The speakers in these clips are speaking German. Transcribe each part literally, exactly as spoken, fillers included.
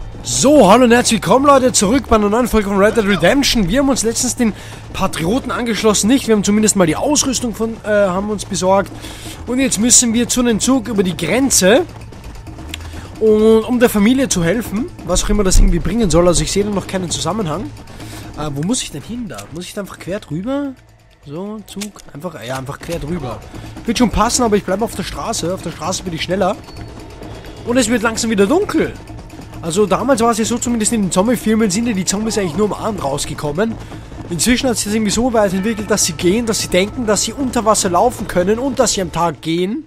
So, hallo und herzlich willkommen, Leute, zurück bei einer neuen Folge von Red Dead Redemption. Wir haben uns letztens den Patrioten angeschlossen, nicht? Wir haben zumindest mal die Ausrüstung von, äh, haben uns besorgt. Und jetzt müssen wir zu einem Zug über die Grenze, und, um der Familie zu helfen, was auch immer das irgendwie bringen soll. Also ich sehe da noch keinen Zusammenhang. Äh, wo muss ich denn hin da? Muss ich da einfach quer drüber? So, Zug, einfach, ja, einfach quer drüber. Wird schon passen, aber ich bleibe auf der Straße. Auf der Straße bin ich schneller. Und es wird langsam wieder dunkel. Also damals war es ja so, zumindest in den Zombie-Filmen sind ja die Zombies eigentlich nur am Abend rausgekommen. Inzwischen hat sich das irgendwie so weit entwickelt, dass sie gehen, dass sie denken, dass sie unter Wasser laufen können und dass sie am Tag gehen.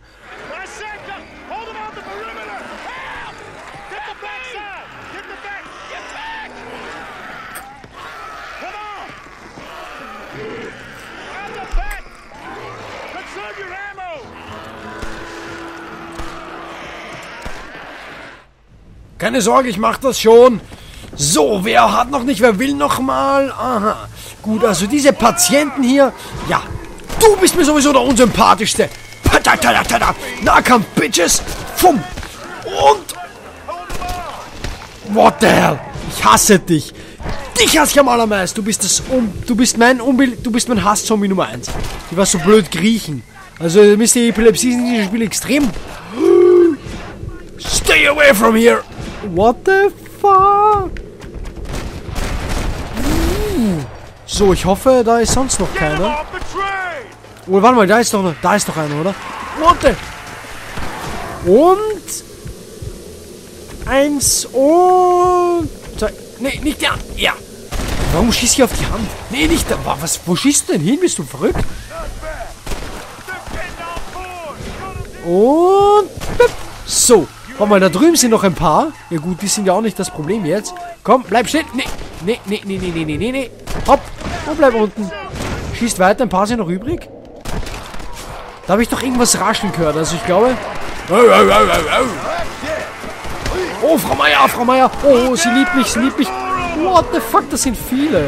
Keine Sorge, ich mach das schon. So, wer hat noch nicht, wer will noch mal? Aha. Gut, also diese Patienten hier. Ja, du bist mir sowieso der unsympathischste. Nahkampf, Bitches. Fumm. Und... What the hell? Ich hasse dich. Dich hasse ich am allermeisten. Du bist das um, du bist mein Unbild, du bist mein Hass-Zombie Nummer eins. Die war so blöd kriechen. Also, Mister Epilepsie sind in diesem Spiel extrem. Stay away from here. What the fuck? Uh. So, ich hoffe, da ist sonst noch keiner. Oh, warte mal, da ist doch noch, da ist doch einer, oder? What the? Und eins und zwei. Nee, nicht der. Ja. Warum schießt ich auf die Hand? Nee, nicht da. Was? Wo schießt du denn hin? Bist du verrückt? Und so. Komm mal, da drüben sind noch ein paar. Ja gut, die sind ja auch nicht das Problem jetzt. Komm, bleib stehen. Nee, nee, nee, nee, nee, nee, nee, nee, nee. Hopp. Und bleib unten. Schießt weiter, ein paar sind noch übrig. Da habe ich doch irgendwas rascheln gehört. Also ich glaube... Oh, Frau Meier, Frau Meier. Oh, sie liebt mich, sie liebt mich. What the fuck, das sind viele.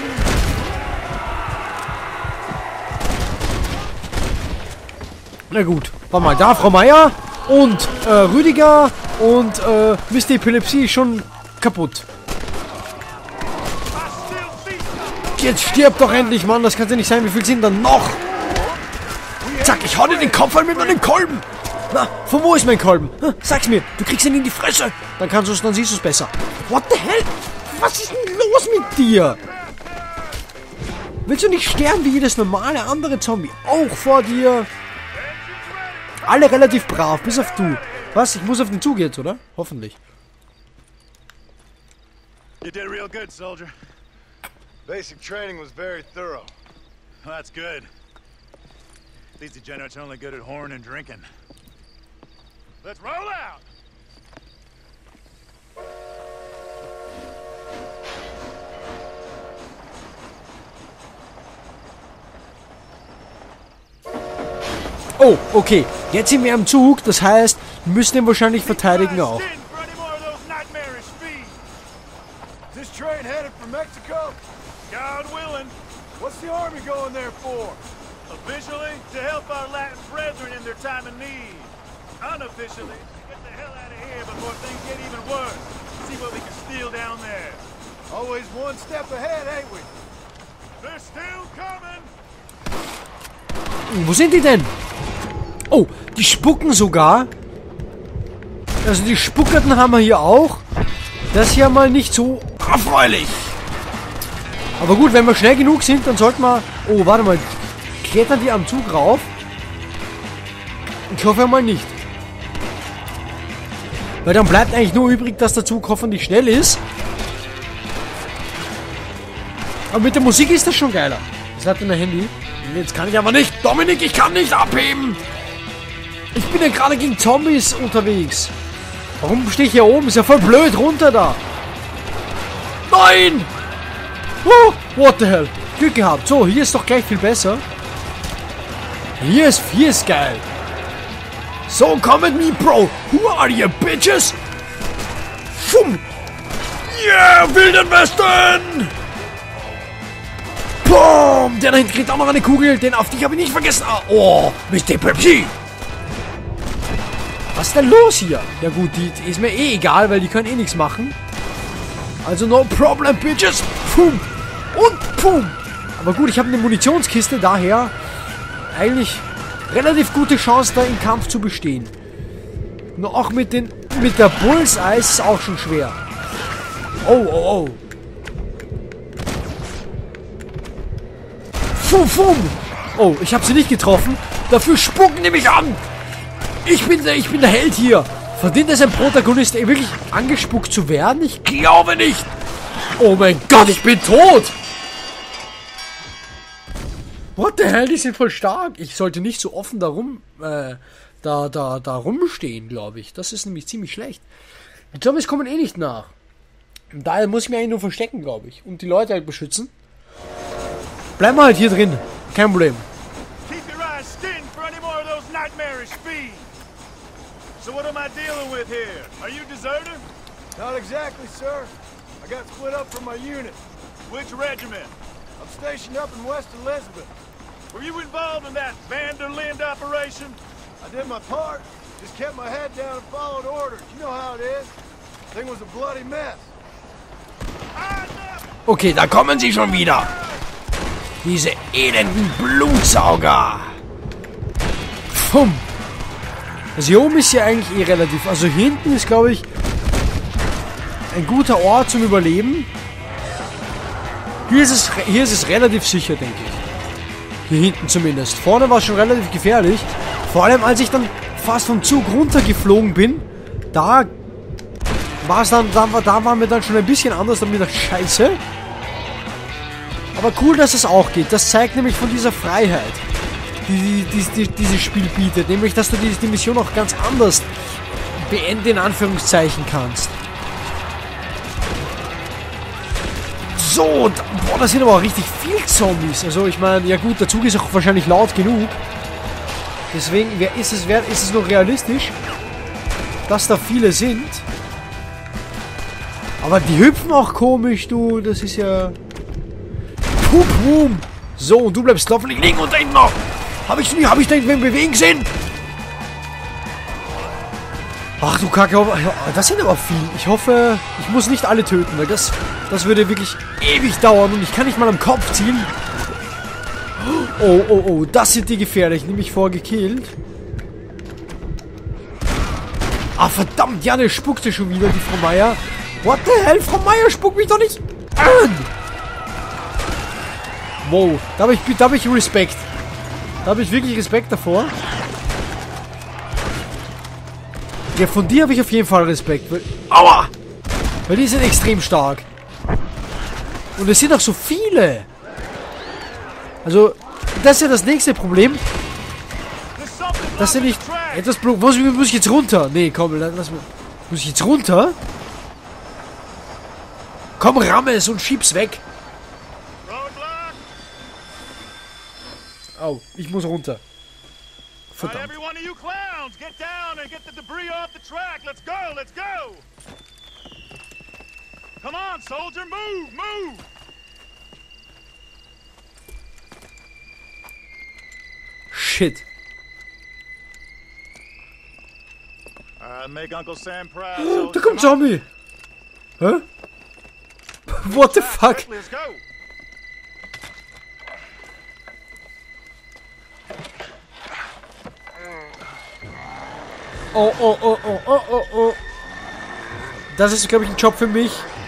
Na gut, warte mal, da Frau Meier. Und äh, Rüdiger und äh, Mister Epilepsie ist schon kaputt. Jetzt stirb doch endlich, Mann. Das kann ja nicht sein. Wie viel sind da noch? Zack, ich hau dir den Kopf an mit meinem Kolben. Na, von wo ist mein Kolben? Hm, sag's mir. Du kriegst ihn in die Fresse. Dann kannst du's, dann siehst du's besser. What the hell? Was ist denn los mit dir? Willst du nicht sterben wie jedes normale andere Zombie? Auch vor dir. Alle relativ brav, bis auf du. Was? Ich muss auf den Zug jetzt, oder? Hoffentlich. You did real good, soldier. Basic training was very thorough. Well, that's good. These degenerates are only good at whoring and drinking. Let's roll out! Oh, okay. Jetzt sind wir am Zug, das heißt, wir müssen ihn wahrscheinlich verteidigen auch. This train headed for Mexico? God willing. What's the army going there for? Officially, to help our Latin brethren in their time of need. Unofficially, to get the hell out of here before things get even worse. See what we can steal down there. Always one step ahead, ain't we? They're still coming. Wo sind die denn? Oh, die spucken sogar. Also die Spuckerten haben wir hier auch. Das ist ja mal nicht so erfreulich. Aber gut, wenn wir schnell genug sind, dann sollten wir... Oh, warte mal. Klettern die am Zug rauf? Ich hoffe mal nicht. Weil dann bleibt eigentlich nur übrig, dass der Zug hoffentlich schnell ist. Aber mit der Musik ist das schon geiler. Was hat denn ein Handy? Jetzt kann ich aber nicht. Dominik, ich kann nicht abheben. Ich bin ja gerade gegen Zombies unterwegs. Warum stehe ich hier oben? Ist ja voll blöd runter da. Nein! Oh, what the hell? Glück gehabt. So, hier ist doch gleich viel besser. Hier ist, hier ist geil. So, come at me, bro. Who are you, bitches? Fumm. Yeah, Wilden Westen! Boom! Der da hinten kriegt auch noch eine Kugel. Den auf dich habe ich nicht vergessen. Oh, Mister Pepsi. Was ist denn los hier? Ja gut, die, die ist mir eh egal, weil die können eh nichts machen. Also no problem, bitches. Pum. Und pum. Aber gut, ich habe eine Munitionskiste, daher eigentlich relativ gute Chance, da im Kampf zu bestehen. Nur auch mit den mit der Bullseye ist es auch schon schwer. Oh, oh, oh. Fum, fum. Oh, ich habe sie nicht getroffen. Dafür spucken die mich an. Ich bin der, ich bin der Held hier. Verdient es ein Protagonist wirklich angespuckt zu werden? Ich glaube nicht. Oh mein Gott, ich bin tot. What the hell, die sind voll stark. Ich sollte nicht so offen da rum, äh, da, da, da rumstehen, glaube ich. Das ist nämlich ziemlich schlecht. Die Zombies kommen eh nicht nach. Und daher muss ich mich eigentlich nur verstecken, glaube ich. Und die Leute halt beschützen. Bleiben wir halt hier drin. Kein Problem. Keep your eyes skinned for any more of those nightmarish fiends. So what am I dealing with here? Are you deserter? Not exactly, sir. I got split up from my unit. Which regiment? I'm stationed up in West Elizabeth. Were you involved in that Vanderlind operation? I did my part. Just kept my head down and followed orders. You know how it is. Thing was a bloody mess. Okay, da kommen sie schon wieder. Diese elenden Blutsauger. Pum. Also hier oben ist ja eigentlich eh relativ... Also hinten ist, glaube ich, ein guter Ort zum Überleben. Hier ist es, hier ist es relativ sicher, denke ich. Hier hinten zumindest. Vorne war es schon relativ gefährlich. Vor allem, als ich dann fast vom Zug runtergeflogen bin. Da war es dann... Da war, da war mir dann schon ein bisschen anders. Da bin ich gedacht, scheiße. Aber cool, dass es auch geht. Das zeigt nämlich von dieser Freiheit, die, die, die, die dieses Spiel bietet. Nämlich, dass du die, die Mission auch ganz anders beenden, in Anführungszeichen, kannst. So, da, boah, da sind aber auch richtig viel Zombies. Also, ich meine, ja gut, der Zug ist auch wahrscheinlich laut genug. Deswegen wer ist, es, wer, ist es noch realistisch, dass da viele sind. Aber die hüpfen auch komisch, du. Das ist ja... Pum, pum. So, und du bleibst hoffentlich liegen und da hinten noch. Habe ich nicht, habe ich da irgendwen bewegen sehen? Ach du Kacke, das sind aber viele. Ich hoffe, ich muss nicht alle töten, weil das, das würde wirklich ewig dauern und ich kann nicht mal am Kopf ziehen. Oh, oh, oh, das sind die gefährlichen, die mich vorgekillt. Ah, verdammt, ja, der spuckte schon wieder, die Frau Meier. What the hell, Frau Meier, spuck mich doch nicht an! Wow, da habe ich, da hab ich Respekt. Da habe ich wirklich Respekt davor. Ja, von dir habe ich auf jeden Fall Respekt. Weil, aua! Weil die sind extrem stark. Und es sind auch so viele. Also, das ist ja das nächste Problem. Dass sie nicht... Etwas Blut... Muss, muss ich jetzt runter? Nee, komm, lass mal... Muss ich jetzt runter? Komm, ramme es und schieb's weg. Oh, ich muss runter. Verdammt. Come on, soldier, move, move. Shit. Uh, make Uncle Sam proud. Da kommt Zombie. Hä? What the fuck? Let's go. Oh, oh, oh, oh, oh, oh, oh. Das ist, glaube ich, ein Job für mich.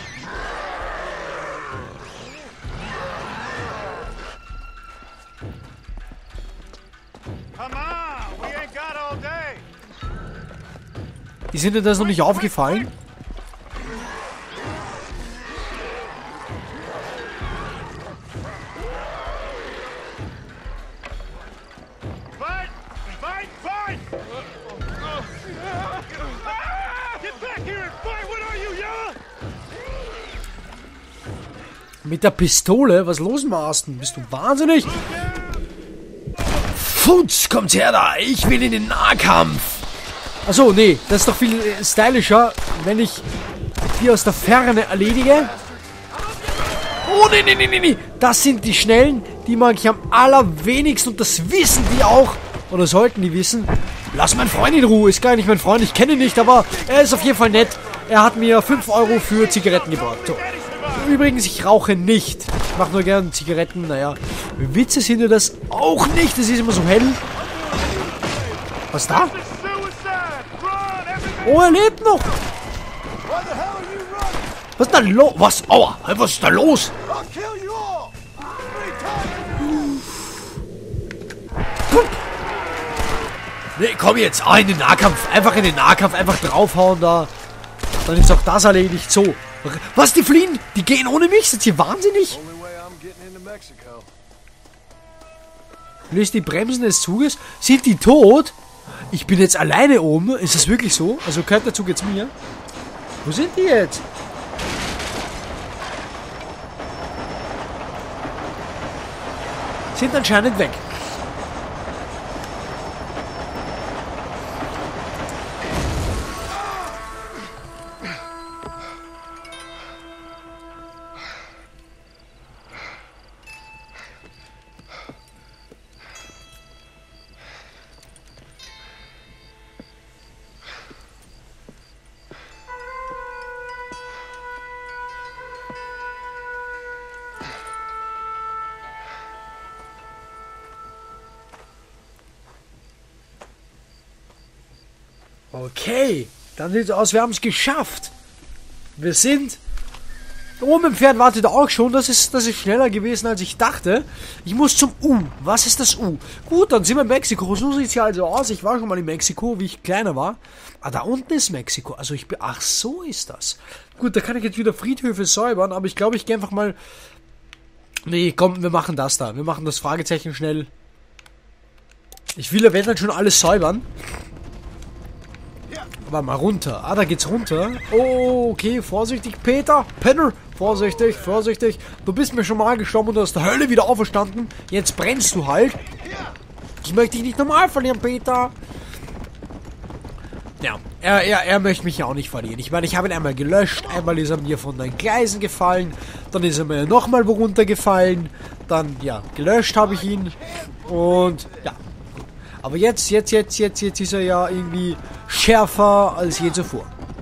Die sind dir das noch nicht aufgefallen? Mit der Pistole? Was los, Marston? Bist du wahnsinnig? Futz, kommt her da! Ich will in den Nahkampf! Achso, nee, das ist doch viel stylischer, wenn ich die aus der Ferne erledige. Oh, nee, nee, nee, nee, nee! Das sind die Schnellen, die mag ich am allerwenigsten und das wissen die auch. Oder sollten die wissen. Lass meinen Freund in Ruhe, ist gar nicht mein Freund, ich kenne ihn nicht, aber er ist auf jeden Fall nett. Er hat mir fünf Euro für Zigaretten gebracht. So. Übrigens, ich rauche nicht. Ich mache nur gerne Zigaretten. Naja, Witze sind ja das auch nicht. Es ist immer so hell. Was da? Oh, er lebt noch. Was ist da los? Was? Aua, was ist da los? Nee, komm jetzt. Ah, in den Nahkampf. Einfach in den Nahkampf. Einfach draufhauen da. Dann ist auch das erledigt. So. Was, die fliehen? Die gehen ohne mich? Sind sie wahnsinnig? Löst die Bremsen des Zuges? Sind die tot? Ich bin jetzt alleine oben. Ist das wirklich so? Also gehört der Zug jetzt mir? Wo sind die jetzt? Sind anscheinend weg. Okay, dann sieht es aus, wir haben es geschafft. Wir sind... Oben im Pferd wartet auch schon, das ist, das ist schneller gewesen, als ich dachte. Ich muss zum U. Was ist das U? Gut, dann sind wir in Mexiko. So sieht es ja also aus. Ich war schon mal in Mexiko, wie ich kleiner war. Ah, da unten ist Mexiko. Also ich bin... Ach, so ist das. Gut, da kann ich jetzt wieder Friedhöfe säubern, aber ich glaube, ich gehe einfach mal... Nee, komm, wir machen das da. Wir machen das Fragezeichen schnell. Ich will ja, wenn dann schon alles säubern. Aber mal runter. Ah, da geht's runter. Oh, okay. Vorsichtig, Peter. Penner. Vorsichtig, vorsichtig. Du bist mir schon mal gestorben und aus der Hölle wieder auferstanden. Jetzt brennst du halt. Ich möchte dich nicht normal verlieren, Peter. Ja, er, er, er möchte mich ja auch nicht verlieren. Ich meine, ich habe ihn einmal gelöscht. Einmal ist er mir von den Gleisen gefallen. Dann ist er mir nochmal wo runtergefallen. Dann, ja, gelöscht habe ich ihn. Und, ja. Aber jetzt, jetzt, jetzt, jetzt, jetzt ist er ja irgendwie schärfer als je zuvor.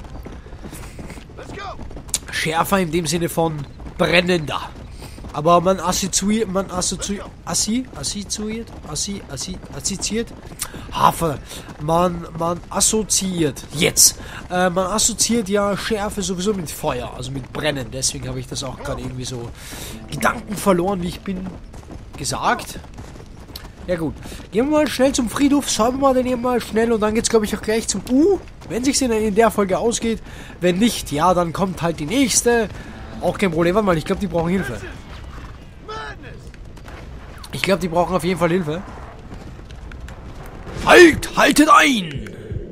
Schärfer in dem Sinne von brennender. Aber man assoziiert, man assoziiert, assi, assoziiert, assi, assi, assoziiert, Hafer, man, man assoziiert, jetzt, äh, man assoziiert ja Schärfe sowieso mit Feuer, also mit Brennen. Deswegen habe ich das auch gerade irgendwie so Gedanken verloren, wie ich bin, gesagt. Ja gut, gehen wir mal schnell zum Friedhof, säubern wir den hier mal schnell und dann geht's glaube ich auch gleich zum U, wenn sich's in der Folge ausgeht. Wenn nicht, ja, dann kommt halt die nächste. Auch kein Problem, warte mal, ich glaube, die brauchen Hilfe. Ich glaube, die brauchen auf jeden Fall Hilfe. Halt! Haltet ein!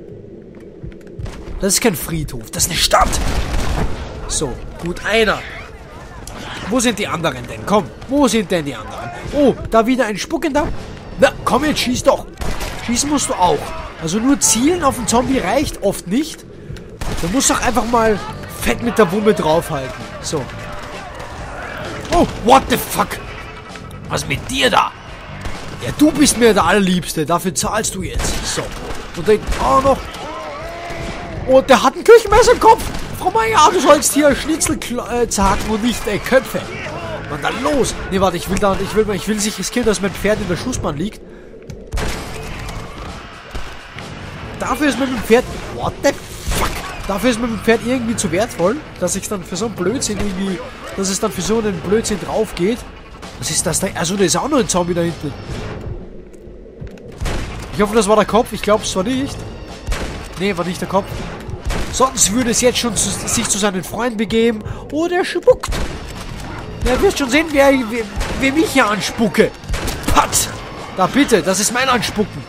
Das ist kein Friedhof, das ist eine Stadt. So, gut, einer. Wo sind die anderen denn? Komm, wo sind denn die anderen? Oh, da wieder ein Spuckender. Na, komm jetzt, schieß doch. Schießen musst du auch. Also nur zielen auf den Zombie reicht oft nicht. Du musst doch einfach mal fett mit der Wumme draufhalten. So. Oh, what the fuck? Was mit dir da? Ja, du bist mir der Allerliebste. Dafür zahlst du jetzt. So. Und dann auch noch. Oh, der hat ein Küchenmesser im Kopf. Frau Meier, du sollst hier Schnitzel äh, zerhacken und nicht äh, Köpfe. Mann, dann los. Nee, warte, ich will da, ich will, ich will nicht riskieren, dass mein Pferd in der Schussbahn liegt. Dafür ist mir mit dem Pferd... What the fuck? Dafür ist mir mit dem Pferd irgendwie zu wertvoll, dass ich dann für so einen Blödsinn irgendwie... Dass es dann für so einen Blödsinn drauf geht. Was ist das da? Also, da ist auch noch ein Zombie da hinten. Ich hoffe, das war der Kopf. Ich glaube, es war nicht. Nee, war nicht der Kopf. Sonst würde es jetzt schon zu, sich zu seinen Freunden begeben. Oh, der spuckt. Ja, wirst schon sehen, wer, wer, wer mich hier anspucke. Pat! Da bitte, das ist mein Anspucken.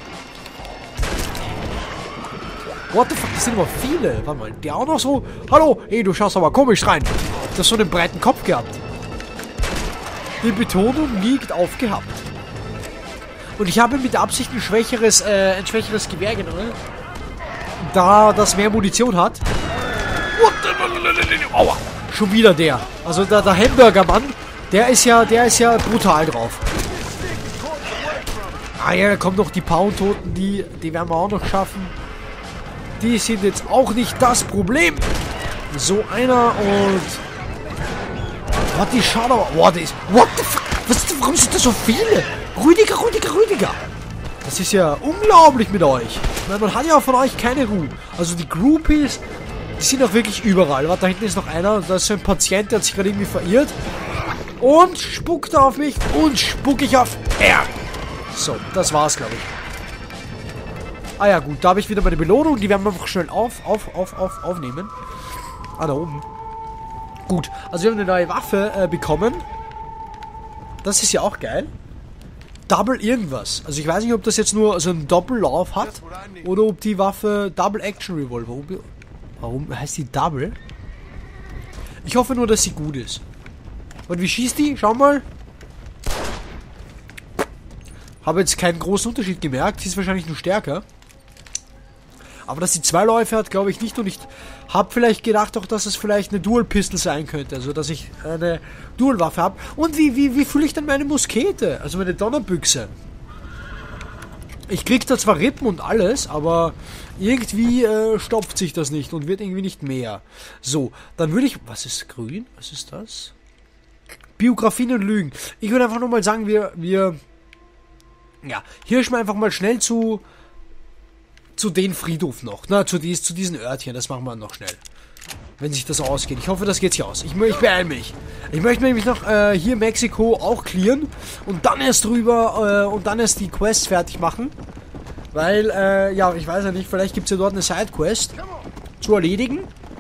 What the fuck, das sind immer viele. Warte mal, der auch noch so. Hallo, hey, du schaust aber komisch rein. Du hast so einen breiten Kopf gehabt. Die Betonung liegt auf gehabt. Und ich habe mit Absicht ein schwächeres, äh, ein schwächeres Gewehr genommen. Da das mehr Munition hat. Aua. Schon wieder der. Also der, der Hamburgermann, der ist ja, der ist ja brutal drauf. Ah ja, da kommen noch die Pound-Toten, die, die werden wir auch noch schaffen. Die sind jetzt auch nicht das Problem. So einer und... Was die Shadow... What is... What the fuck? Was, warum sind da so viele? Rüdiger, Rüdiger, Rüdiger. Das ist ja unglaublich mit euch. Weil man hat ja auch von euch keine Ruhe. Also die Groupies, die sind auch wirklich überall. Warte, da hinten ist noch einer. Da ist so ein Patient, der hat sich gerade irgendwie verirrt. Und spuckt auf mich und spuck ich auf er. So, das war's, glaube ich. Ah ja, gut, da habe ich wieder meine Belohnung. Die werden wir einfach schnell auf, auf, auf, auf, aufnehmen. Ah, da oben. Gut, also wir haben eine neue Waffe äh, bekommen. Das ist ja auch geil. Double irgendwas. Also ich weiß nicht, ob das jetzt nur so einen Doppellauf hat oder ob die Waffe Double Action Revolver. Warum heißt die Double? Ich hoffe nur, dass sie gut ist. Und wie schießt die? Schau mal. Habe jetzt keinen großen Unterschied gemerkt. Sie ist wahrscheinlich nur stärker. Aber dass sie zwei Läufe hat, glaube ich nicht. Und ich habe vielleicht gedacht auch, dass es vielleicht eine Dual Pistol sein könnte. Also, dass ich eine Dual Waffe habe. Und wie, wie, wie fühle ich denn meine Muskete? Also meine Donnerbüchse. Ich kriege da zwar Rippen und alles, aber irgendwie äh, stopft sich das nicht und wird irgendwie nicht mehr. So, dann würde ich... Was ist grün? Was ist das? Biografien und Lügen. Ich würde einfach nur mal sagen, wir... wir ja, hirschen wir einfach mal schnell zu... zu den Friedhof noch. Na, zu, dies, zu diesen Örtchen. Das machen wir noch schnell. Wenn sich das ausgeht. Ich hoffe, das geht sich aus. Ich, ich beeile mich. Ich möchte nämlich noch äh, hier Mexiko auch clearen. Und dann erst drüber äh, und dann erst die Quest fertig machen. Weil, äh, ja, ich weiß ja nicht, vielleicht gibt es ja dort eine Sidequest zu erledigen.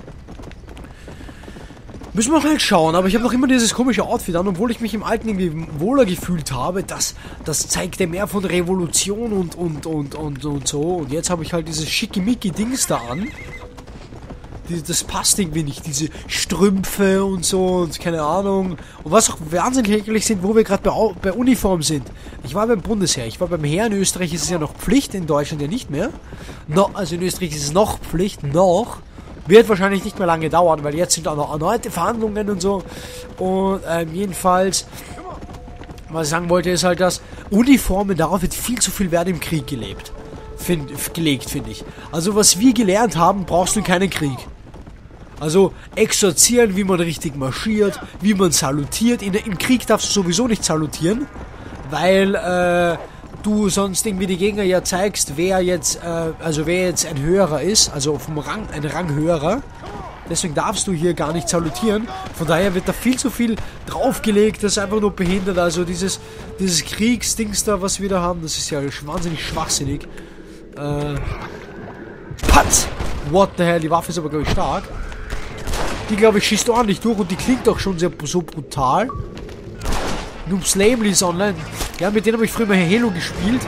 Müssen wir halt schauen, aber ich habe noch immer dieses komische Outfit an, obwohl ich mich im Alten irgendwie wohler gefühlt habe. Das, das zeigte mehr von Revolution und, und, und, und, und so. Und jetzt habe ich halt dieses schickimicki-Dings da an. Die, das passt irgendwie nicht, diese Strümpfe und so und keine Ahnung. Und was auch wahnsinnig eklig sind, wo wir gerade bei, bei Uniform sind. Ich war beim Bundesheer, ich war beim Heer. In Österreich ist es ja noch Pflicht, in Deutschland ja nicht mehr. No, also in Österreich ist es noch Pflicht, noch. Wird wahrscheinlich nicht mehr lange dauern, weil jetzt sind auch noch erneute Verhandlungen und so. Und ähm, jedenfalls, was ich sagen wollte, ist halt, dass Uniformen, darauf wird viel zu viel Wert im Krieg gelebt. Find, gelegt, finde ich. Also was wir gelernt haben, brauchst du keinen Krieg. Also exorzieren, wie man richtig marschiert, wie man salutiert. In, Im Krieg darfst du sowieso nicht salutieren, weil äh, du sonst irgendwie die Gegner ja zeigst, wer jetzt, äh, also wer jetzt ein Höherer ist, also vom Rang, ein Ranghöherer. Deswegen darfst du hier gar nicht salutieren. Von daher wird da viel zu viel draufgelegt, das ist einfach nur behindert. Also dieses, dieses Kriegsdings da, was wir da haben, das ist ja wahnsinnig schwachsinnig. Äh, Patz! What the hell, die Waffe ist aber, glaube ich, stark. Die, glaube ich, schießt ordentlich durch und die klingt auch schon sehr so brutal. Noobs Label ist online. Ja, mit denen habe ich früher mal Halo gespielt.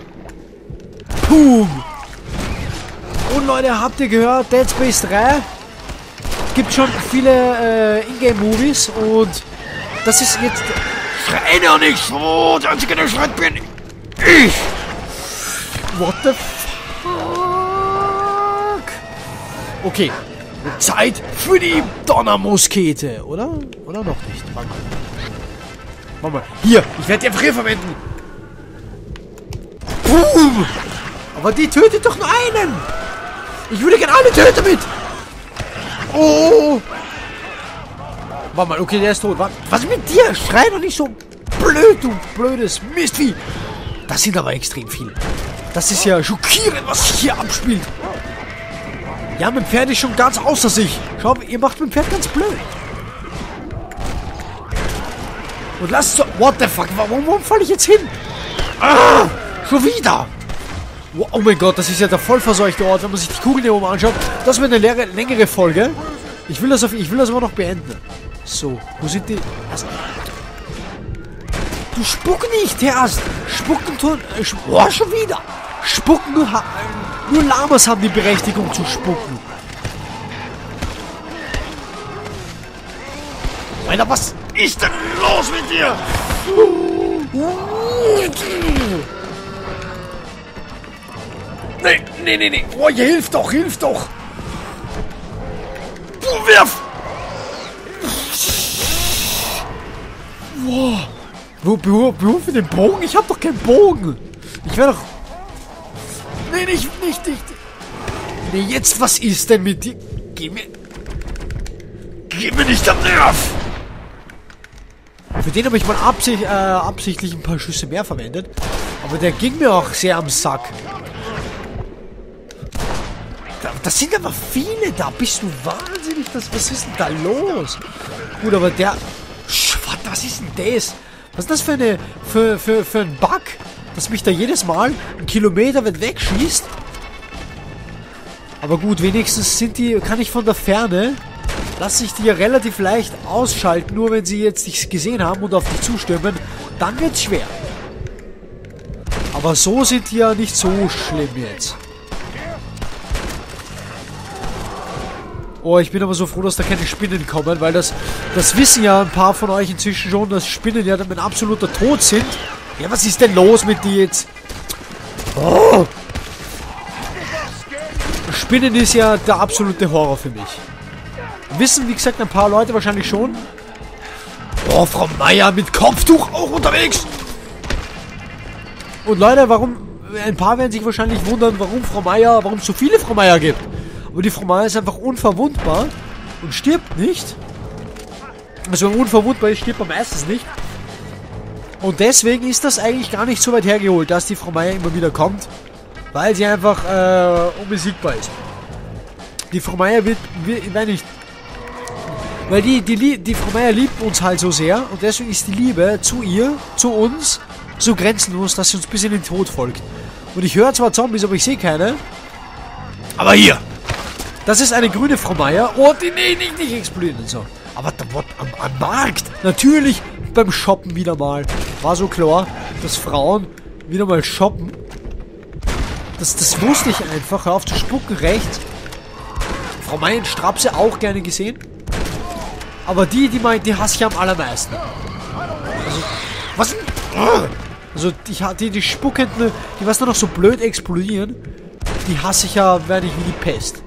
Boom! Und Leute, habt ihr gehört, Dead Space drei? Gibt schon viele äh, Ingame-Movies und das ist jetzt... Schrei doch nicht so! Der einzige, der schreit, bin ich! What the fuck? Okay. Zeit für die Donnermuskete, oder? Oder noch nicht? Warte mal. Warte mal. Hier, ich werde die einfach hier verwenden. Boom! Aber die tötet doch nur einen! Ich würde gerne alle töten damit! Oh! Warte mal, okay, der ist tot. Was ist mit dir? Schrei doch nicht so blöd, du blödes Mistvieh! Das sind aber extrem viele. Das ist ja schockierend, was sich hier abspielt. Ja, mein Pferd ist schon ganz außer sich. Schau, ihr macht mein Pferd ganz blöd. Und lasst so... What the fuck? Warum, warum falle ich jetzt hin? Ah! Schon wieder! Oh mein Gott, das ist ja der voll verseuchte Ort, wenn man sich die Kugeln hier oben anschaut. Das wird eine leere, längere Folge. Ich will das auf, ich will das aber noch beenden. So, wo sind die... Also, du spuck nicht erst! Spucken tun... Äh, sp oh, schon wieder! Spucken nur... Äh, nur Lamas haben die Berechtigung zu spucken. Alter, was ist denn los mit dir? Nee, nee, nee, nee. Oh, hilf doch, hilf doch. Du wirf. Wow. Wo, wo, wo für den Bogen? Ich hab doch keinen Bogen. Ich werde doch... Nee, nicht, nicht, nicht. Nee, jetzt, was ist denn mit dir? Geh mir... geh mir nicht am Nerv! Für den habe ich mal absicht, äh, absichtlich ein paar Schüsse mehr verwendet. Aber der ging mir auch sehr am Sack. Da, das sind aber viele da. Bist du wahnsinnig? Das, was ist denn da los? Gut, aber der... Was ist denn das? Was ist das für eine... Für, für, für ein Bug? Dass mich da jedes Mal einen Kilometer weit wegschießt? Aber gut, wenigstens sind die... Kann ich von der Ferne... Lasse ich die ja relativ leicht ausschalten, nur wenn sie jetzt nichts gesehen haben und auf die zustürmen, dann wird's schwer. Aber so sind die ja nicht so schlimm jetzt. Oh, ich bin aber so froh, dass da keine Spinnen kommen, weil das, das wissen ja ein paar von euch inzwischen schon, dass Spinnen ja dann ein absoluter Tod sind. Ja, was ist denn los mit dir jetzt? Oh! Spinnen ist ja der absolute Horror für mich. Wissen, wie gesagt, ein paar Leute wahrscheinlich schon. Oh, Frau Meier mit Kopftuch auch unterwegs. Und Leute, warum... Ein paar werden sich wahrscheinlich wundern, warum Frau Meier... Warum es so viele Frau Meier gibt. Aber die Frau Meier ist einfach unverwundbar und stirbt nicht. Also wenn man unverwundbar ist, stirbt man meistens nicht. Und deswegen ist das eigentlich gar nicht so weit hergeholt, dass die Frau Meier immer wieder kommt. Weil sie einfach äh, unbesiegbar ist. Die Frau Meier wird... wird wenn nicht... Weil die, die, die Frau Meier liebt uns halt so sehr und deswegen ist die Liebe zu ihr, zu uns, so grenzenlos, dass sie uns bis in den Tod folgt. Und ich höre zwar Zombies, aber ich sehe keine. Aber hier! Das ist eine grüne Frau Meier. Oh, die nee, nicht, nicht explodieren und so. Aber da, what, am, am Markt! Natürlich beim Shoppen wieder mal. War so klar, dass Frauen wieder mal shoppen. Das, das wusste ich einfach. Hör auf zu spucken, rechts. Frau Meier in Strapse auch gerne gesehen. Aber die, die meint, die hasse ich am allermeisten. Also, was denn? Also, die, die, die spuckenden, die was nur noch so blöd explodieren, die hasse ich ja, werde ich wie die Pest.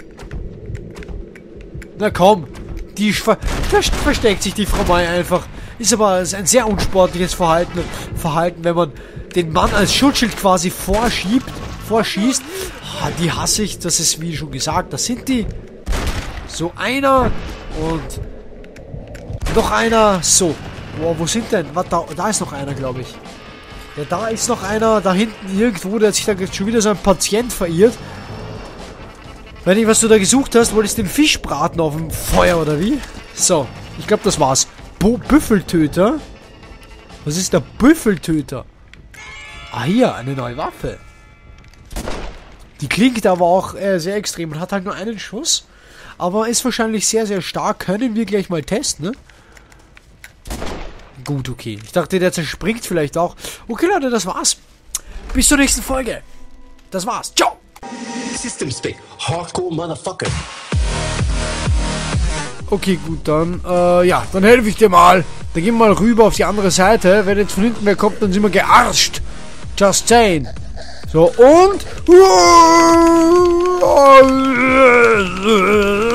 Na komm, die ver da versteckt sich die Frau Meier einfach. Ist aber ein sehr unsportliches Verhalten, Verhalten, wenn man den Mann als Schutzschild quasi vorschiebt, vorschießt. Ah, die hasse ich, das ist wie schon gesagt, das sind die. So einer und... Noch einer, so. Boah, wo sind denn? Was, da, da ist noch einer, glaube ich. Ja, da ist noch einer, da hinten irgendwo, der hat sich da schon wieder so ein Patient verirrt. Weiß nicht, was du da gesucht hast, wolltest du den Fisch braten auf dem Feuer, oder wie? So, ich glaube, das war's. Bo Büffeltöter? Was ist der Büffeltöter? Ah, hier, eine neue Waffe. Die klingt aber auch äh, sehr extrem und hat halt nur einen Schuss. Aber ist wahrscheinlich sehr, sehr stark. Können wir gleich mal testen, ne? Gut, okay. Ich dachte, der zerspringt vielleicht auch. Okay, Leute, das war's. Bis zur nächsten Folge. Das war's. Ciao. System Speak. Hardcore Motherfucker. Okay, gut, dann, äh, ja, dann helfe ich dir mal. Dann gehen wir mal rüber auf die andere Seite. Wenn jetzt von hinten wer kommt, dann sind wir gearscht. Just saying. So, und...